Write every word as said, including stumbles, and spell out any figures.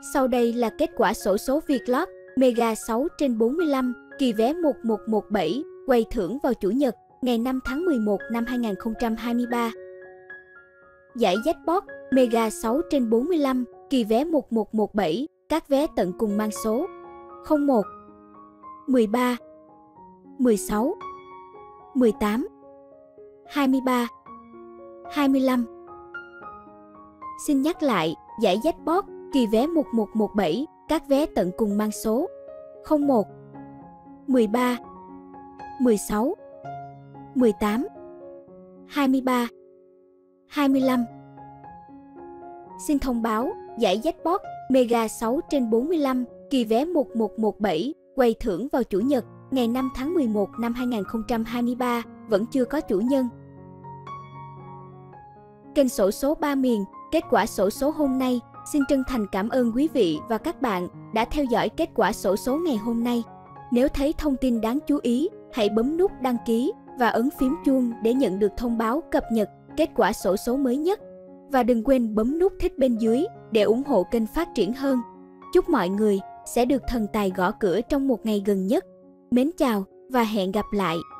Sau đây là kết quả xổ số Vietlott Mega sáu trên bốn mươi lăm, kỳ vé một một một bảy, quay thưởng vào Chủ nhật, ngày năm tháng mười một năm hai nghìn không trăm hai mươi ba. Giải Jackpot Mega sáu trên bốn mươi lăm, kỳ vé một một một bảy, các vé tận cùng mang số không một, mười ba, mười sáu, mười tám, hai mươi ba, hai mươi lăm. Xin nhắc lại, giải Jackpot kỳ vé một một một bảy, các vé tận cùng mang số không một, mười ba, mười sáu, mười tám, hai mươi ba, hai mươi lăm. Xin thông báo, giải Jackpot Mega sáu trên bốn mươi lăm, kỳ vé một một một bảy, quay thưởng vào Chủ nhật, ngày năm tháng mười một năm hai nghìn không trăm hai mươi ba, vẫn chưa có chủ nhân. Kênh xổ số ba miền, kết quả xổ số hôm nay. Xin chân thành cảm ơn quý vị và các bạn đã theo dõi kết quả xổ số ngày hôm nay. Nếu thấy thông tin đáng chú ý, hãy bấm nút đăng ký và ấn phím chuông để nhận được thông báo cập nhật kết quả xổ số mới nhất. Và đừng quên bấm nút thích bên dưới để ủng hộ kênh phát triển hơn. Chúc mọi người sẽ được thần tài gõ cửa trong một ngày gần nhất. Mến chào và hẹn gặp lại!